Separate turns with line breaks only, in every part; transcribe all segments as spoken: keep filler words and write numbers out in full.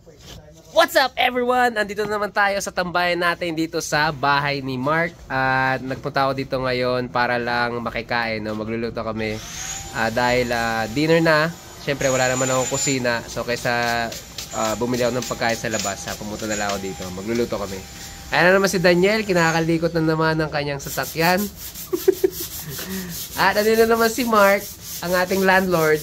What's up everyone? Andito naman tayo sa tambayan natin dito sa bahay ni Mark. At uh, nagpunta ako dito ngayon para lang makikain. No? Magluluto kami uh, dahil uh, dinner na. Siyempre wala naman akong kusina. So kaysa uh, bumili ako ng pagkain sa labas, uh, pumunta na lang ako dito. Magluluto kami. Ayan na naman si Daniel. Kinakalikot na naman ng kanyang sasakyan. At andito na naman si Mark, ang ating landlord.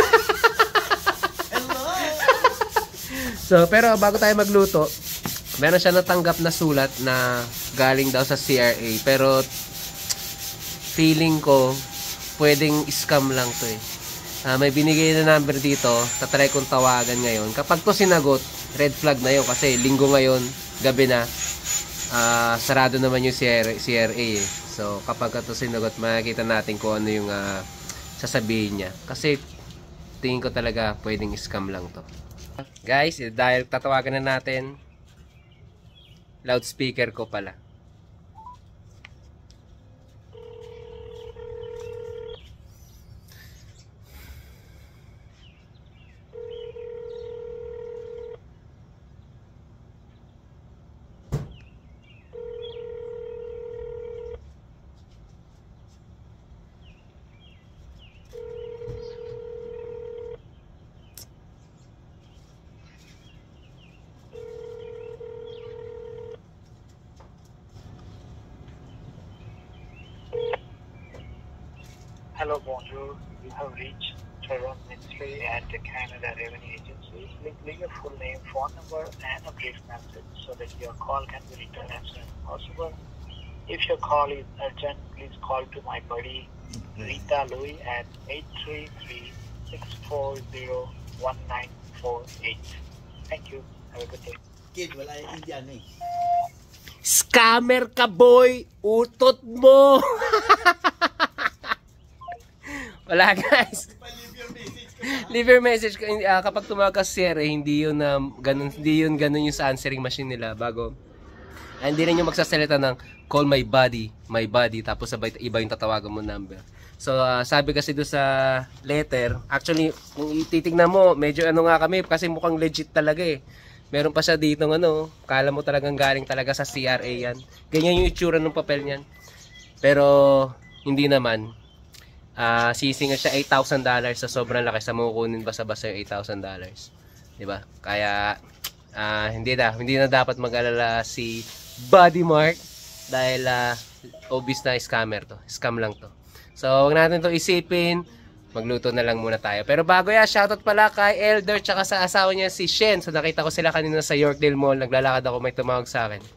So, pero bago tayo magluto, meron siya natanggap na sulat na galing daw sa C R A. Pero, feeling ko, pwedeng scam lang to eh. Uh, may binigay na number dito, tatry kong tawagan ngayon. Kapag to sinagot, red flag na yun. Kasi linggo ngayon, gabi na, uh, sarado naman yung C R A eh. So, kapag to sinagot, makikita natin kung ano yung uh, sasabihin niya. Kasi, tingin ko talaga, pwedeng scam lang to. Guys, dahil tatawagan na natin, loudspeaker ko pala.
Hello, bonjour. You have reached Toronto Ministry at the Canada Revenue Agency. Please leave your full name, phone number, and a brief message so that your call can be returned as soon as possible. If your call is urgent, please call to my buddy Rita Louie at eight three three, six four zero, one nine four eight. Thank you. Have a good day.
Kid, wala yung Indian eh.
Scammer ka boy! Utot mo! Wala guys. Leave your message. Uh, kapag tumawag ka sa C R A, hindi yun na um, ganun, hindi yun ganun yung sa answering machine nila bago. Uh, hindi rin yung magsasalita ng call my body, my body, tapos sabay iba yung tatawagan mo number. So uh, sabi kasi doon sa letter, actually kung titignan mo, medyo ano nga kami kasi mukhang legit talaga eh. Meron pa siya dito ng ano, kala mo talagang galing talaga sa C R A yan. Ganyan yung itsura ng papel niyan. Pero hindi naman. Uh, sisinga siya eight thousand dollars sa sobrang laki sa makukunin basa-basa yung eight thousand dollars. Diba? Kaya uh, hindi na hindi na dapat mag-alala si Buddy Mark dahil uh, obvious na scammer to. Scam lang to. So wag natin to isipin. Magluto na lang muna tayo. Pero bago yan, shoutout pala kay Elder tsaka sa asawa niya si Shen. So nakita ko sila kanina sa Yorkdale Mall. Naglalakad ako, may tumawag sa akin.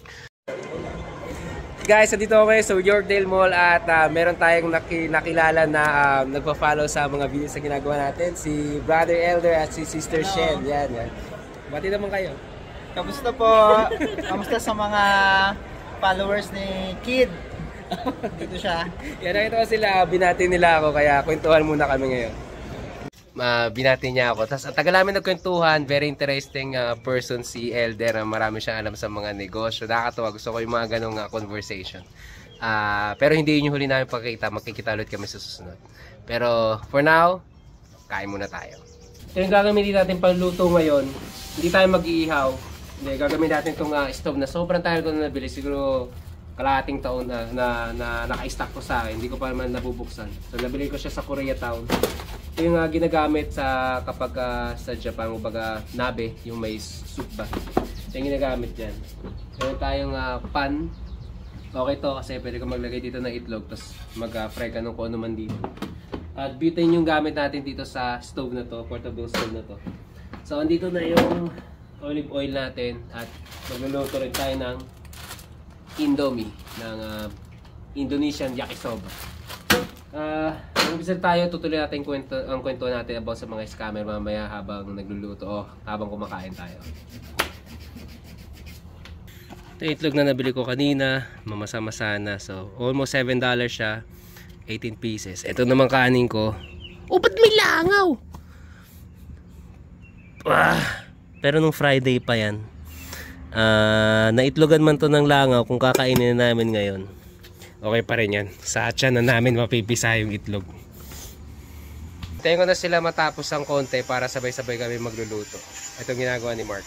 Guys, dito ako ngayon sa Yorkdale Mall at uh, meron tayong naki nakilala na um, nagpa-follow sa mga videos na ginagawa natin. Si Brother Elder at si Sister Hello. Shen. Yan, yan. Bati naman kayo.
Kamusta po? Kamusta sa mga followers ni Kid? Dito siya.
Yan, nakita ko sila. Binati nila ako kaya kwentuhan muna kami ngayon. Uh, binati niya ako. Tapos tagal namin nagkwentuhan. Very interesting uh, person si Elder. Uh, marami siyang alam sa mga negosyo. Nakakatawa. Gusto ko yung mga ganong uh, conversation. Uh, pero hindi yun yung huli namin pagkikita. Magkikita ulit kami sa susunod. Pero for now, kain muna tayo. Ito yung gagamitin natin pangluto ngayon. Hindi tayo mag-iihaw. Hindi, gagamitin natin itong uh, stove na sobrang tayo ko na nabili. Siguro kalahating taon na, na, na naka-stack ko sa akin. Hindi ko pa naman nabubuksan. So nabili ko siya sa Koreatown. Ito yung uh, ginagamit sa kapag uh, sa Japan, kumbaga nabe, yung may soup ba. Ito yung ginagamit dyan. Meron tayong uh, pan. Okay to kasi pwede ko maglagay dito ng itlog tapos mag-fry ka ng kung ano man dito. At butane yung gamit natin dito sa stove na to, portable stove na to. So andito na yung olive oil natin at magluluto rin tayo ng Indomie, ng uh, Indonesian yakisoba. Uh, Mag-umpisa tayo, tutuloy natin kwento, ang kwento natin about sa mga scammer mamaya habang nagluluto o habang kumakain tayo. Ito yung itlog na nabili ko kanina, mamasa-masa na. So, almost seven dollars siya, eighteen pieces. Ito naman kanin ko. Oh, ba't may langaw? Ah, pero nung Friday pa yan. Uh, naitlogan man to ng langaw kung kakainin na namin ngayon. Okay pa rin yan. Sa atyan na namin mapipisa yung itlog. Ito Hintayin ko na sila matapos ang konti para sabay-sabay kami magluluto. Ito ginagawa ni Mark.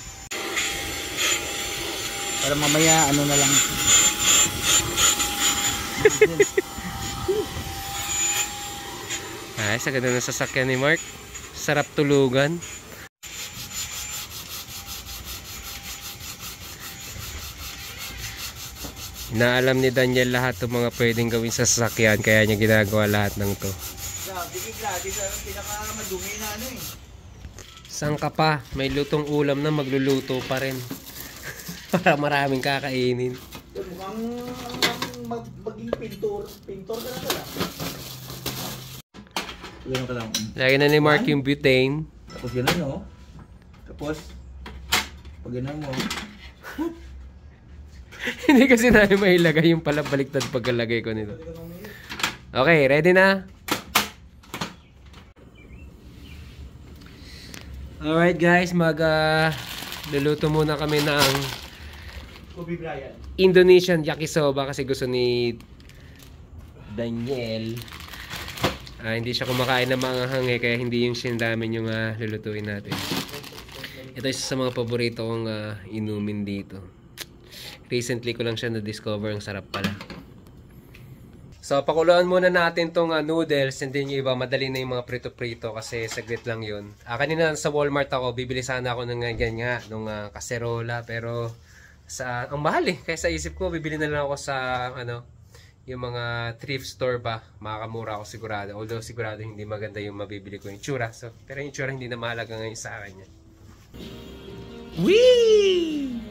Para mamaya ano na lang.
Ay, sa ganda ng sasakyan ni Mark. Sarap tulugan. Inaalam ni Daniel lahat ng mga pwedeng gawin sa sasakyan, kaya niya ginagawa lahat ng to.
Grabe, grabe, pinakamadumi na ano eh.
Saan ka pa? May lutong ulam na, magluluto pa rin. Para maraming kakainin.
Mukhang mag maging pintor, pintor ka na pala. Ganun ka lang.
Lagi na ni Mark yung butane.
Tapos ganun no? Tapos, pag ganun mo,
Hindi kasi namin mailagay yung pala baliktad pagkalagay ko nito. Okay, ready na? Alright guys, mag uh, luluto muna kami ng
Kobe Bryant.
Indonesian yakisoba kasi gusto ni Daniel. Uh, hindi siya kumakain ng mga hangay kaya hindi yung sindamin yung uh, lulutuin natin. Ito isa sa mga paborito kong uh, inumin dito. Recently ko lang siya na-discover, ang sarap pala. So, pakuluan muna natin tong uh, noodles, and then yung iba, madali na yung mga prito-prito kasi saglit lang yun. Ah, kanina sa Walmart ako, bibili sana ako ng ganyan nga, nung uh, kaserola, pero sa, ang mahal eh. Kaya sa isip ko, bibili na lang ako sa, ano, yung mga thrift store ba, makakamura ako sigurado. Although sigurado hindi maganda yung mabibili ko yung tsura. So, pero yung tsura hindi na mahalaga ngayon sa akin yan. Whee!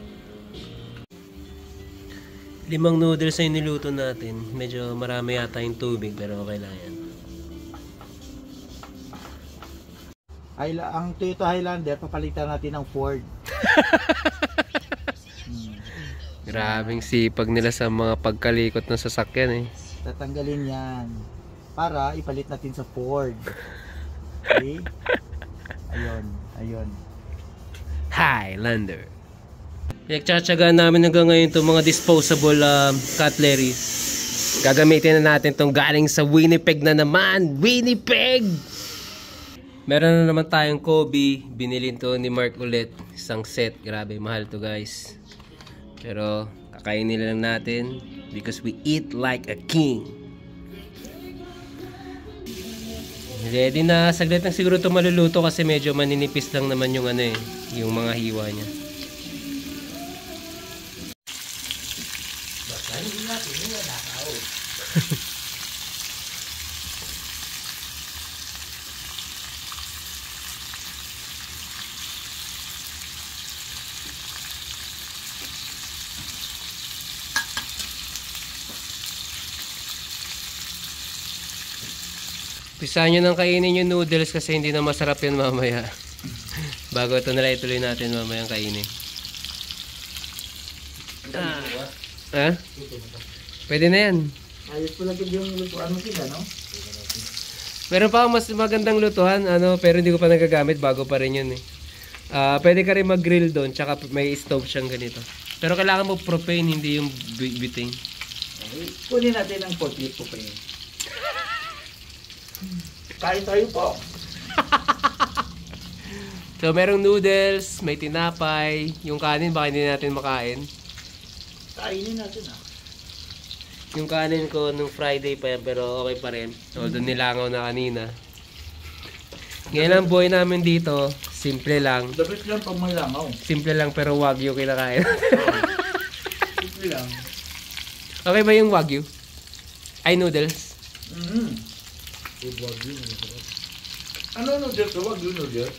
Limang noodles ay niluto natin. Medyo marami yata yung tubig pero okay lang yan.
Hila ang Toyota Highlander, papalitan natin ng Ford. hmm.
Grabing sipag nila sa mga pagkalikot ng sasakyan eh.
Tatanggalin yan para ipalit natin sa Ford. Okay? Ayun, ayun.
Highlander. Pinagtsatsagaan namin hanggang ngayon itong mga disposable uh, cutlery. Gagamitin na natin itong galing sa Winnipeg na naman. Winnipeg! Meron na naman tayong Kobe. Binilin to ni Mark ulit. Isang set. Grabe, mahal to guys. Pero kakainin lang natin because we eat like a king. Ready na. Saglit lang siguro ito maluluto kasi medyo maninipis lang naman yung ano eh, yung mga hiwa niya. Hindi natin yung nakaw. Pisahan nyo nang kainin yung noodles kasi hindi na masarap yun mamaya. Bago ito nila ituloy natin mamaya ang kainin. Ah. Ha? Pwede na yan.
Ayos po lang yung lutuan mo sila, no?
Meron pa mas magandang lutuhan, ano, pero hindi ko pa nagagamit, bago pa rin yun eh. Uh, pwede ka rin mag-grill doon, tsaka may stove siyang ganito. Pero kailangan mo propane, hindi yung butane.
Okay. Kunin natin ang forklift propane. Kain tayo po.
So, merong noodles, may tinapay, yung kanin baka hindi natin makain.
Kainin natin ah.
Yung kanin ko nung Friday pa yan, pero okay pa rin. Although nilangaw na kanina. Ngayon ang buhay namin dito, simple lang.
Dapat lang pag malangaw.
Simple lang pero wagyu kinakain.
Simple lang.
Okay ba yung wagyu? Ay, noodles?
Mm-hmm. Wagyu. Ano noodles? Wagyu noodles?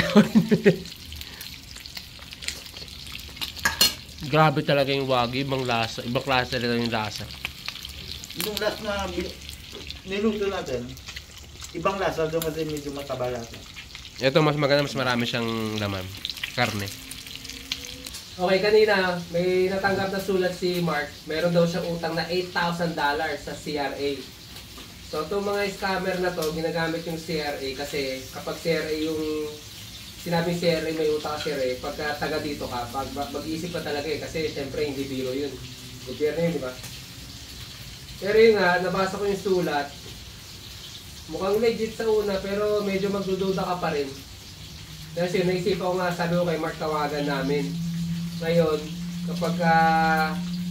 Grabe talaga yung wagyu, ibang lasa, ibang klase talaga yung lasa.
Yung last na niluto natin, ibang lasa, doon kasi medyo mataba lasa.
Ito mas maganda, mas marami siyang laman, karne. Okay, kanina may natanggap na sulat si Mark. Meron daw siyang utang na eight thousand dollars sa C R A. So itong mga scammer na to, ginagamit yung C R A kasi kapag C R A yung sinabing C R A may utang ka C R A, pagka taga dito ka, pag, mag-iisip ka talaga eh, kasi syempre hindi biro yun. Gobyerno yun, di ba? Pero yun nga, nabasa ko yung sulat, mukhang legit sa una, pero medyo magdududa ka pa rin. Kasi naisipan ko nga, sabi ko kay Mark, tawagan namin. Ngayon, kapag uh,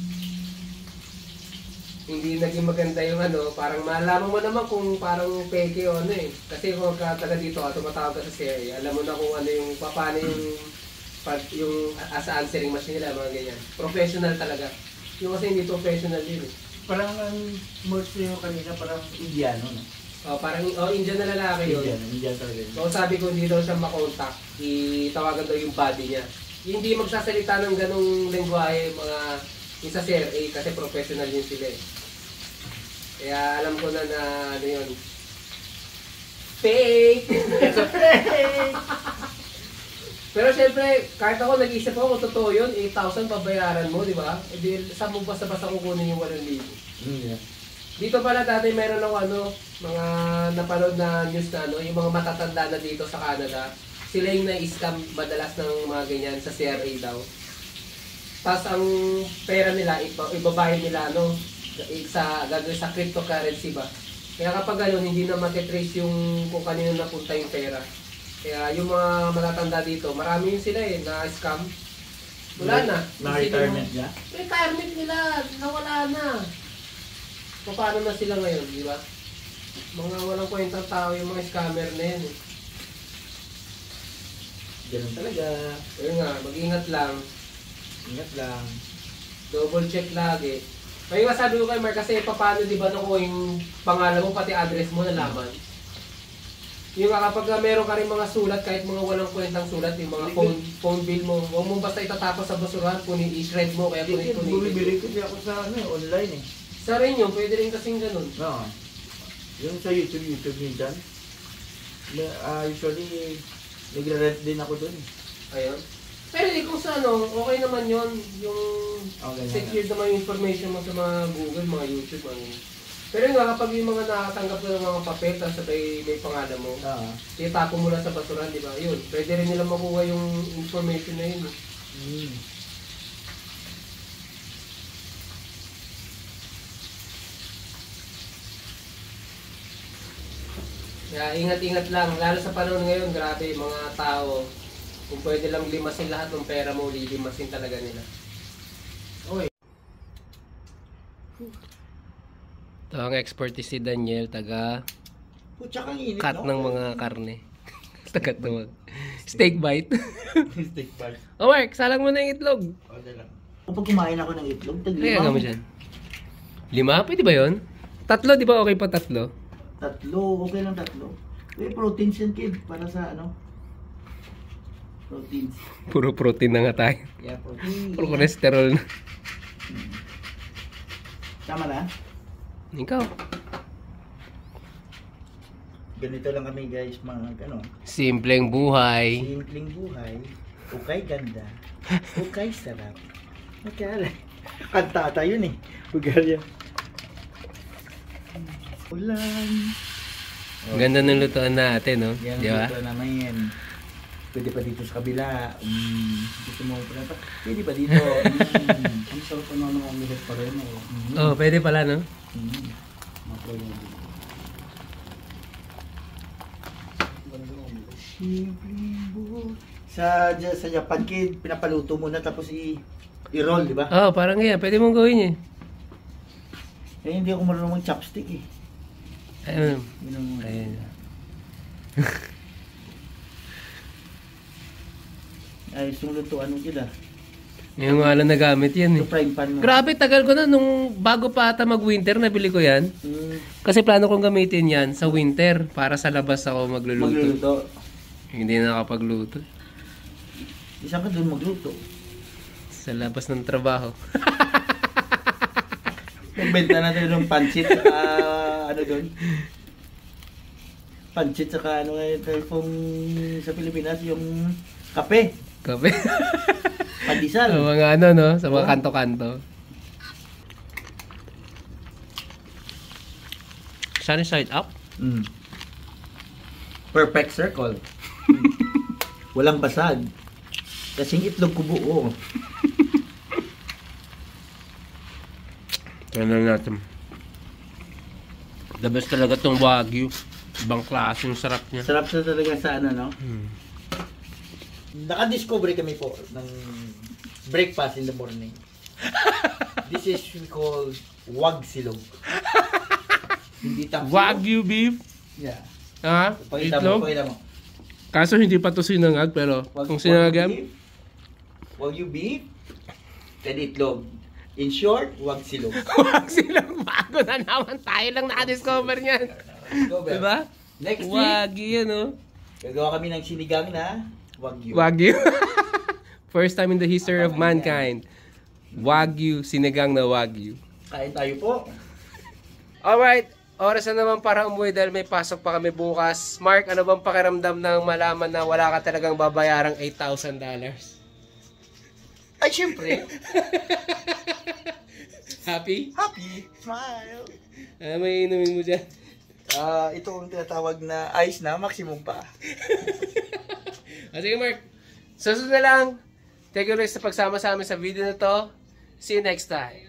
hindi naging maganda yung ano, parang malaman mo naman kung parang peke o ano eh. Kasi kung ka taga dito ka, tumatawag ka sa C I A, alam mo na kung ano yung, paano yung, pag, yung as answering machine nila, mga ganyan. Professional talaga. Yung kasi hindi professional din eh.
Parang ang merch nyo kanina, parang Indiano, no?
Oh, parang oh, Indian na lalaki yun.
Indian, Indian talaga yun.
So sabi ko hindi daw siya makontak, itawagan daw yung body niya. Hindi magsasalita ng ganong lengguwahe mga yung sa C R A kasi professional yun sila eh. Kaya alam ko na na ano yun. Fake!
Fake!
Pero syempre, kahit ako nag-isip ako kung totoo yun, eight thousand pabayaran mo, di ba? E di, saan mo basta-basta kukunin yung one libo?
Mm, yeah.
Dito pala dati meron ako ano, mga napanood na news na ano, yung mga matatanda na dito sa Canada, sila yung na-scam madalas ng mga ganyan sa C R A daw. Tapos ang pera nila, iba, ibabayad nila ano, sa, gagawin sa cryptocurrency ba. Kaya kapag gano'n, hindi na matitrace yung kung kanino napunta yung pera. Kaya yung mga matatanda dito, marami yun sila eh, na-scam. Wala na.
Na-retirement niya?
Retirement nila, nawala na. Paano na sila ngayon, di ba? Mga walang kwentang tao yung mga scammer na yan eh.
Ganun talaga.
Ayun nga, mag-ingat lang.
Ingat lang.
Double check lagi. Kaya nga sabi ko kay Mark, kasi paano di ba nakuha yung pangalan mo, pati address mo nalaman? Yung nga kapag meron ka rin mga sulat, kahit mga walang kwentang sulat, yung mga phone, phone bill mo, huwag mo basta itatapos sa basurahan, kunin, i-shred mo, kaya kunin, kunin.
Bumibili kasi ako sa ano, online eh.
Sa rin yun, pwede rin kasing ganun.
No. Yung sa YouTube, YouTube minsan. Uh, usually, nagre-rent din ako dun.
Ayun. Pero hindi kung sa ano, okay naman yun. Yung
okay,
secure naman yung information mo sa mga Google, mga YouTube. Mga yun. Pero yun nga, kapag yung mga nakatanggap na ng mga papel, tapos sabay may pangalan mo,
uh,
titapo mo lang sa basuran, di ba? Yun, pwede rin nila makuha yung information na yun.
mm.
Kaya ingat-ingat lang, lalo sa panahon ngayon, grabe, mga tao, kung pwede lang limasin lahat ng pera mo, lilimasin talaga nila. Okay. Ito ang expertise si Daniel, taga
Putsa kang init,
cut
no?
ng mga karne. taga tumag. Steak bite.
Steak bite.
Oh Mark, salang mo na yung itlog.
Okay lang. Kapag kumain ako ng itlog,
Kaya
taglima.
mo dyan. Lima? Pwede ba yun? Tatlo, di ba okay pa tatlo?
Tatlo, okay lang tatlo. May proteins yan, kid, para sa ano? Proteins.
Puro protein na nga tayo.
Yeah, protein.
Puro cholesterol na.
Tama na?
Ikaw.
Ganito lang kami guys, mga ano.
Simpleng buhay.
Simpleng buhay. Okay ganda. Okay sarap. Okay. Kanta tayo yun eh. Bugarya. Ulan.
Ganda ng lutuan natin, no?
Yan,
Di ba?
dito naman. Pwede pa dito sa kabila. Um, dito mo pa. Pwede pa dito. Mm. Ang sarap pa naman ang omelette pa rin. Mm.
Oh, pwede pala, no?
Mm. Maproyo. Sa sa Japan kid, pinapaluto mo na tapos i i-roll, di ba?
Oh, parang yan. Pwede mong gawin eh.
Eh, hindi ako marunong mag chopstick eh.
Ayun.
Yun ang
Ayun.
ay, yung lutuan mo dyan ah.
Yung nga lang nagamit yan eh.
Yung frying pan mo.
Grabe, tagal ko na. Nung bago pa ata mag-winter, nabili ko yan.
Mm,
Kasi plano kong gamitin yan sa winter para sa labas ako magluluto.
magluluto.
Hindi na nakapagluto.
Isang ka doon magluto.
Sa labas ng trabaho.
Nagbenta natin ng pancit saka ano doon. Pancit saka ano ngayon telephone sa Pilipinas yung kape.
Kape.
Pandesal.
Sa mga ano, no? Sa mga
Oh.
kanto-kanto. Sunny side up?
Mm. Perfect circle. Walang basag. Kasing itlog ko buo.
Tignan natin. The best talaga tong Wagyu. Ibang klase yung sarap niya.
Sarap na talaga sa ano, no?
Hmm.
Naka-discover kami po ng breakfast in the morning. This is we call wag silog. Hindi tapos.
Wagyu beef.
Yeah.
Ha?
Pakita mo,
Itlog?
pakita mo.
Kaso hindi pa to sinangag, pero
Wag,
kung sinangagam,
wag you beef, then itlog. In short, wag silog.
wag silang bago na naman. Tayo lang nakadiscover niyan.
Discover.
Diba?
Next week,
Wagyu yan, oh.
gagawa kami ng sinigang na wagyu.
Wagyu. First time in the history of mankind. Wagyu, sinigang na Wagyu.
Kain tayo po.
Alright, oras na naman para umuwi dahil may pasok pa kami bukas. Mark, ano bang pakiramdam ng malaman na wala ka talagang babayarang eight thousand dollars?
Ay, syempre.
Happy?
Happy. Smile.
Ano may inumin mo dyan?
Ah, ito ang tinatawag na ice na maximum pa.
O sige Mark, susunod na lang. Take a look sa pagsama sa amin sa video na to. See you next time.